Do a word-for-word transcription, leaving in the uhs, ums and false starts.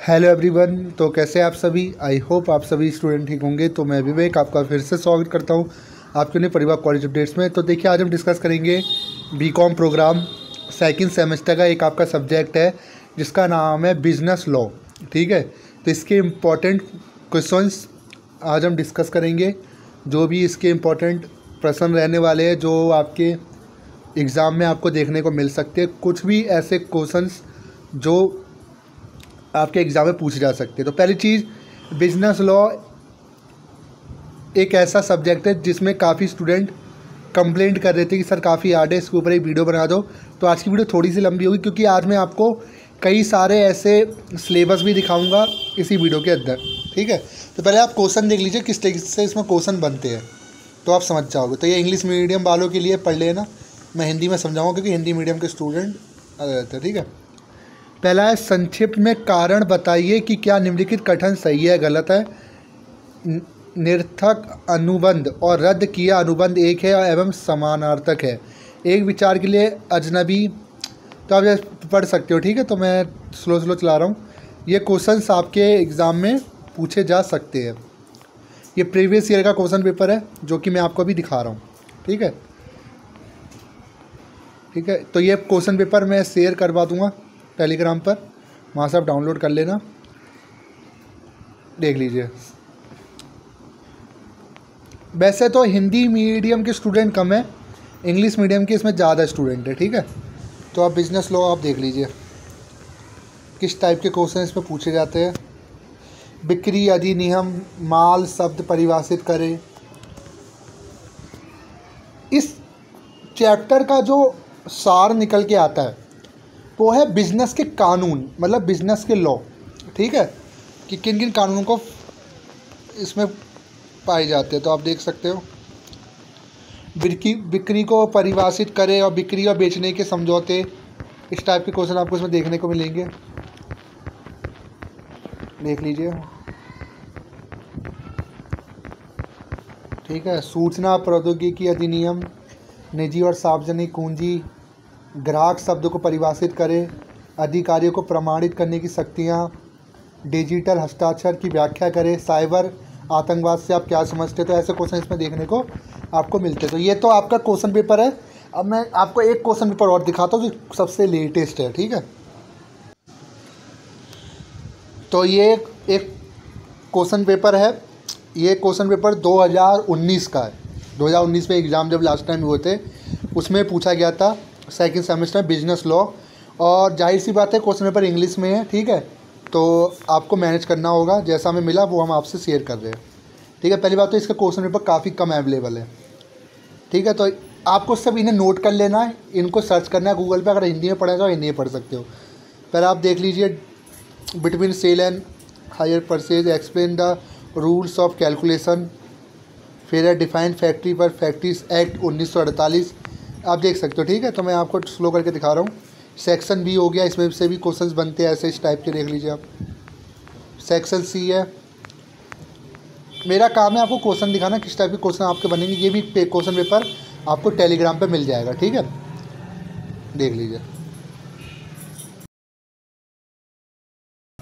Hello everyone. तो कैसे आप सभी? आई होप आप सभी स्टूडेंट ठीक होंगे। तो मैं विवेक आपका फिर से स्वागत करता हूं आपके नए परिवार कॉलेज अपडेट्स में। तो देखिए, आज हम डिस्कस करेंगे बीकॉम प्रोग्राम सेकंड सेमेस्टर का एक आपका सब्जेक्ट है जिसका नाम है बिजनेस लॉ। ठीक है, तो इसके इम्पॉर्टेंट क्वेश्चंस आज हम डिस्कस करेंगे, जो भी इसके इम्पॉर्टेंट प्रश्न रहने वाले हैं जो आपके एग्ज़ाम में आपको देखने को मिल सकते हैं। कुछ भी ऐसे क्वेश्चंस जो आपके एग्ज़ाम में पूछे जा सकते हैं। तो पहली चीज़, बिजनेस लॉ एक ऐसा सब्जेक्ट है जिसमें काफ़ी स्टूडेंट कंप्लेंट कर रहे थे कि सर काफ़ी हार्ड है, इसके ऊपर एक वीडियो बना दो। तो आज की वीडियो थोड़ी सी लंबी होगी क्योंकि आज मैं आपको कई सारे ऐसे सिलेबस भी दिखाऊंगा इसी वीडियो के अंदर। ठीक है, तो पहले आप क्वेश्चन देख लीजिए किस तरीके से इसमें क्वेश्चन बनते हैं, तो आप समझ जाओगे। तो ये इंग्लिश मीडियम वालों के लिए पढ़ लेना, मैं हिंदी में समझाऊँगा क्योंकि हिंदी मीडियम के स्टूडेंट आ जाते हैं। ठीक है, पहला है, संक्षिप्त में कारण बताइए कि क्या निम्नलिखित कथन सही है गलत है। निरर्थक अनुबंध और रद्द किया अनुबंध एक है एवं समानार्थक है। एक विचार के लिए अजनबी, तो आप ये पढ़ सकते हो। ठीक है, तो मैं स्लो स्लो चला रहा हूँ। ये क्वेश्चंस आपके एग्ज़ाम में पूछे जा सकते हैं। ये प्रीवियस ईयर का क्वेश्चन पेपर है जो कि मैं आपको अभी दिखा रहा हूँ। ठीक है ठीक है तो ये क्वेश्चन पेपर मैं शेयर करवा दूँगा टेलीग्राम पर, वहाँ से आप डाउनलोड कर लेना, देख लीजिए। वैसे तो हिंदी मीडियम के स्टूडेंट कम है, इंग्लिश मीडियम के इसमें ज़्यादा स्टूडेंट है। ठीक है, तो आप बिजनेस लॉ आप देख लीजिए किस टाइप के क्वेश्चन इसमें पूछे जाते हैं। बिक्री अधिनियम, माल शब्द परिभाषित करें। इस चैप्टर का जो सार निकल के आता है वो है बिजनेस के कानून, मतलब बिजनेस के लॉ। ठीक है, कि किन किन कानूनों को इसमें पाए जाते हैं, तो आप देख सकते हो। बिक्री बिक्री को परिभाषित करें और बिक्री और बेचने के समझौते, इस टाइप के क्वेश्चन आपको इसमें देखने को मिलेंगे, देख लीजिए। ठीक है, सूचना प्रौद्योगिकी अधिनियम, निजी और सार्वजनिक पूंजी, ग्राहक शब्द को परिभाषित करें, अधिकारियों को प्रमाणित करने की शक्तियाँ, डिजिटल हस्ताक्षर की व्याख्या करें, साइबर आतंकवाद से आप क्या समझते हैं। तो ऐसे क्वेश्चन इसमें देखने को आपको मिलते हैं। तो ये तो आपका क्वेश्चन पेपर है। अब मैं आपको एक क्वेश्चन पेपर और दिखाता हूँ जो सबसे लेटेस्ट है। ठीक है, तो ये एक क्वेश्चन पेपर है, ये क्वेश्चन पेपर दो हज़ार उन्नीस का है। दो हज़ार उन्नीस में एग्ज़ाम जब लास्ट टाइम हुए थे उसमें पूछा गया था सेकंड सेमेस्टर बिजनेस लॉ, और जाहिर सी बात है क्वेश्चन पेपर इंग्लिश में है। ठीक है, तो आपको मैनेज करना होगा, जैसा हमें मिला वो हम आपसे शेयर कर रहे हैं। ठीक है, पहली बात तो इसका क्वेश्चन पेपर काफ़ी कम अवेलेबल है। ठीक है, तो आपको सब इन्हें नोट कर लेना है, इनको सर्च करना है गूगल पे। अगर हिंदी में पढ़ा जाओ हिंदी में पढ़ सकते हो। पहले आप देख लीजिए, between sale and hire purchase, explain the rules of calculation. फिर है डिफाइंड फैक्ट्री पर फैक्ट्रीज एक्ट उन्नीस सौ अड़तालीस, आप देख सकते हो। ठीक है, तो मैं आपको स्लो करके दिखा रहा हूँ। सेक्शन बी हो गया, इसमें से भी क्वेश्चंस बनते हैं ऐसे इस टाइप के, देख लीजिए आप। सेक्शन सी है, मेरा काम है आपको क्वेश्चन दिखाना किस टाइप के क्वेश्चन आपके बनेंगे। ये भी क्वेश्चन पेपर आपको टेलीग्राम पे मिल जाएगा। ठीक है, देख लीजिए।